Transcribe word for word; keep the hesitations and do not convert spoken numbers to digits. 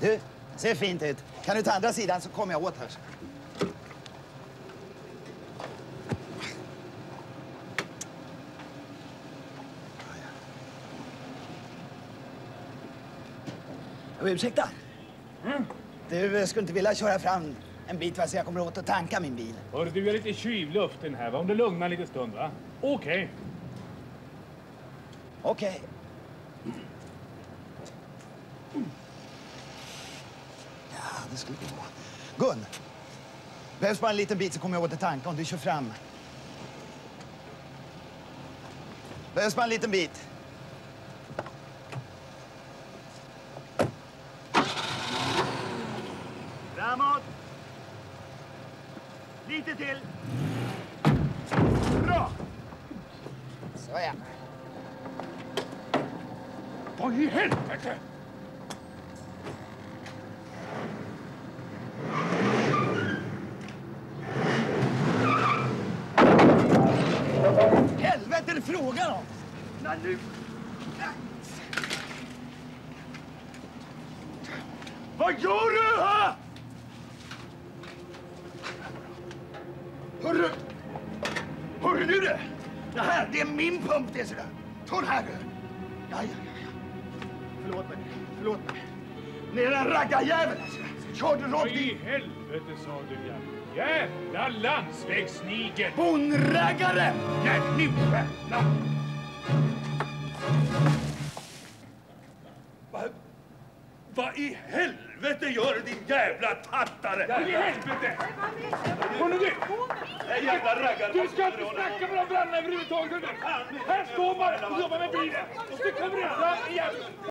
Du, ser fint ut. Kan du ta andra sidan så kommer jag åt här. Ursäkta. Mm. Du skulle inte vilja köra fram en bit så jag kommer åt att tanka min bil. Hör du, är lite kyvluften här, va? Om du lugnar lite stund, va? Okej. Okay. Okej. Okay. Ja, det skulle gå. Gun, behövs bara en liten bit så kommer jag åt att tanka om du kör fram. Behövs bara en liten bit. Framåt. Lite till. Bra. Så ja. Vad i helvete? Helvete är det frågan om? Nej, nu. Vad gör du här? Hörru! Hörru du det? Det här, det är min pump det sådär. Ta den här du. Ja, ja, ja, ja. Förlåt mig, förlåt mig. Ni är en raggarjävel alltså. Kör du rakt Vad i helvete sa du, ja. Jävla landsvägssnigel. Bonraggare! Nej, nu jävla. Vad Va i helvete gör du, din jävla tattare? Vad i helvete? Hör nu du? Nej, jävla raggare. Du ska inte snacka med de brandna överhuvudtaget. Här står man och jobbar med bilen. Och så kommer det fram igen.